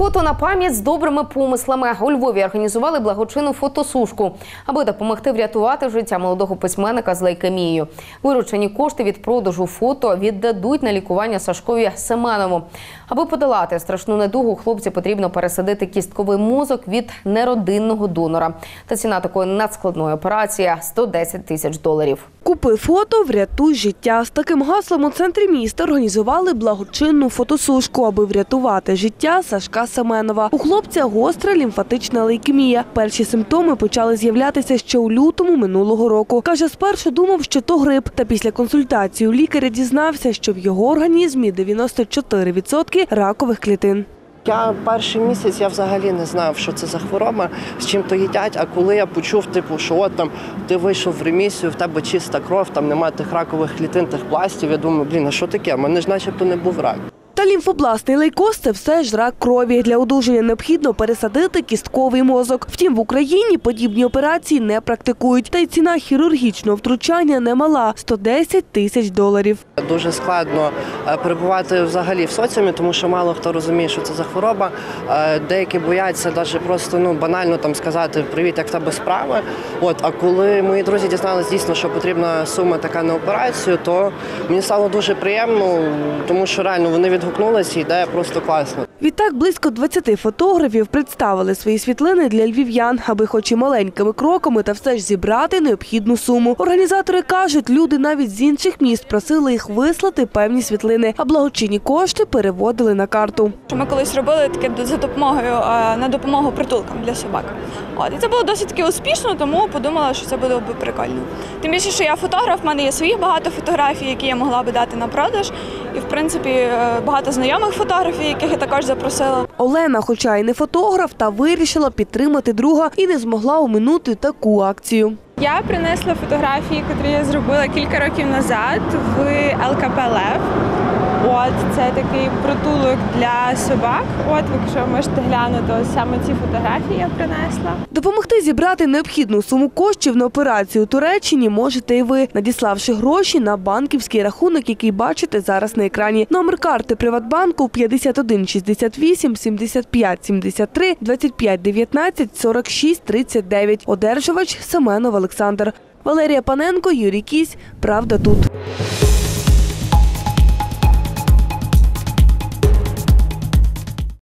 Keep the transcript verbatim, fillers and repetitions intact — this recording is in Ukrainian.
Фото на пам'ять з добрими помислами. У Львові організували благочинну фотосушку, аби допомогти врятувати життя молодого письменника з лейкемією. Виручені кошти від продажу фото віддадуть на лікування Сашкові Семенову. Аби подолати страшну недугу, хлопці потрібно пересадити кістковий мозок від неродинного донора. Та ціна такої надскладної операції – сто десять тисяч доларів. Купи фото, врятуй життя. З таким гаслом у центрі міста організували благочинну фотосушку, аби врятувати життя Сашка Семенова. У хлопця гостра лімфатична лейкемія. Перші симптоми почали з'являтися ще у лютому минулого року. Каже, спершу думав, що то грип. Та після консультації у лікаря дізнався, що в його організмі дев'яносто чотири відсотки ракових клітин. Я перший місяць я взагалі не знав, що це за хвороба, з чим то їдять. А коли я почув, типу, що от там ти вийшов в ремісію, в тебе чиста кров, там немає тих ракових клітин, тих пластів, я думаю, блін, а що таке? У мене ж начебто не був рак. Та лімфобластний лейкоз – це все ж рак крові. Для одужання необхідно пересадити кістковий мозок. Втім, в Україні подібні операції не практикують. Та й ціна хірургічного втручання немала – сто десять тисяч доларів. Дуже складно перебувати взагалі в соціумі, тому що мало хто розуміє, що це за хвороба. Деякі бояться навіть просто ну, банально там сказати «Привіт, як в тебе справи?». От, а коли мої друзі дізналися дійсно, що потрібна сума така на операцію, то мені стало дуже приємно, тому що реально вони від Відгукнулася, ідея просто класна. Відтак близько двадцяти фотографів представили свої світлини для львів'ян, аби хоч і маленькими кроками, та все ж зібрати необхідну суму. Організатори кажуть, люди навіть з інших міст просили їх вислати певні світлини, а благочинні кошти переводили на карту. Ми колись робили таке за допомогою на допомогу притулкам для собак. От, і це було досить таки успішно, тому подумала, що це буде б прикольно. Тим більше, що я фотограф, в мене є своїх багато фотографій, які я могла би дати на продаж. І, в принципі, багато знайомих фотографів, яких я також запросила. Олена, хоча й не фотограф, та вирішила підтримати друга і не змогла оминути таку акцію. Я принесла фотографії, які я зробила кілька років назад в ел ка пе Лев. От, це такий притулок для собак. От, якщо можете глянути, то саме ці фотографії я принесла. Допомогти зібрати необхідну суму коштів на операцію у Туреччині можете і ви, надіславши гроші на банківський рахунок, який бачите зараз на екрані. Номер карти Приватбанку п'ятдесят один шістдесят вісім сімдесят п'ять сімдесят три двадцять п'ять дев'ятнадцять сорок шість тридцять дев'ять. Одержувач Семенов Олександр. Валерія Паненко, Юрій Кісь. Правда тут.